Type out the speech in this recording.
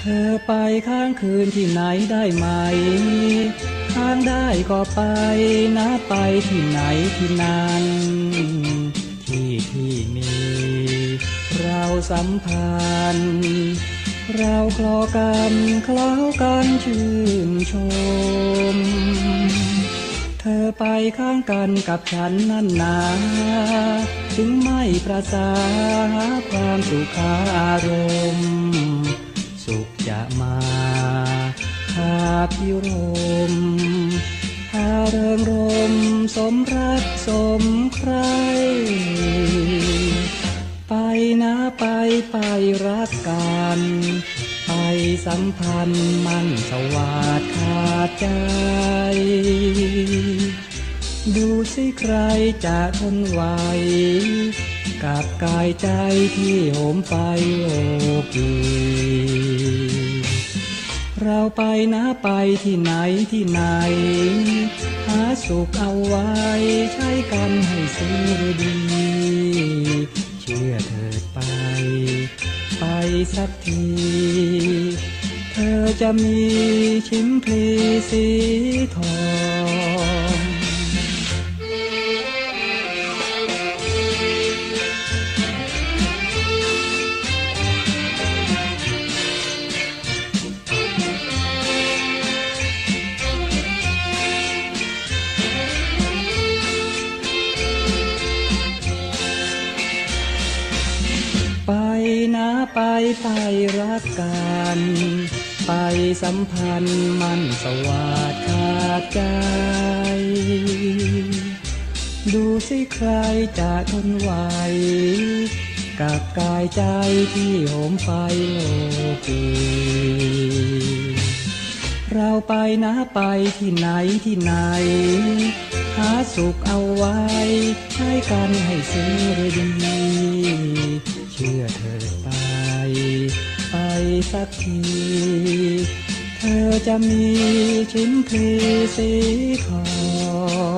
อไปค้างคืนที่ไหนได้ไหมค้างได้ก็ไปนะไปที่ไหนที่นั้นที่มีเราสัมพันธ์เราคลอกันเคล้ากันชื่นชมเธอไปข้างกันกับฉันนั่นนาถึงไม่ประสาหาความสุขอารมณ์สุขจะมาพาพิรมพาเริงรมสมรักสมใครไปนะไปรักกันไปสัมพันธ์มันสวาสขาดใจดูสิใครจะทนไหวกับกายใจที่โหมไฟโลกีเราไปนะไปที่ไหนที่ไหนหาสุขเอาไว้ใช้กันให้สิ้นดีเชื่อเถิดไปสักทีเธอจะมีชิมพลีสีทองไปนะไปรักกันไปสัมพันธ์มันสวาสขาดใจดูสิใครจะทนไหวกับกายใจที่โหมไฟโลกีเราไปนะไปที่ไหนที่ไหนหาสุขเอาไว้ใช้กันให้สิ้นดีเชื่อเธอไปสักทีเธอจะมีชิมพลีสีทอง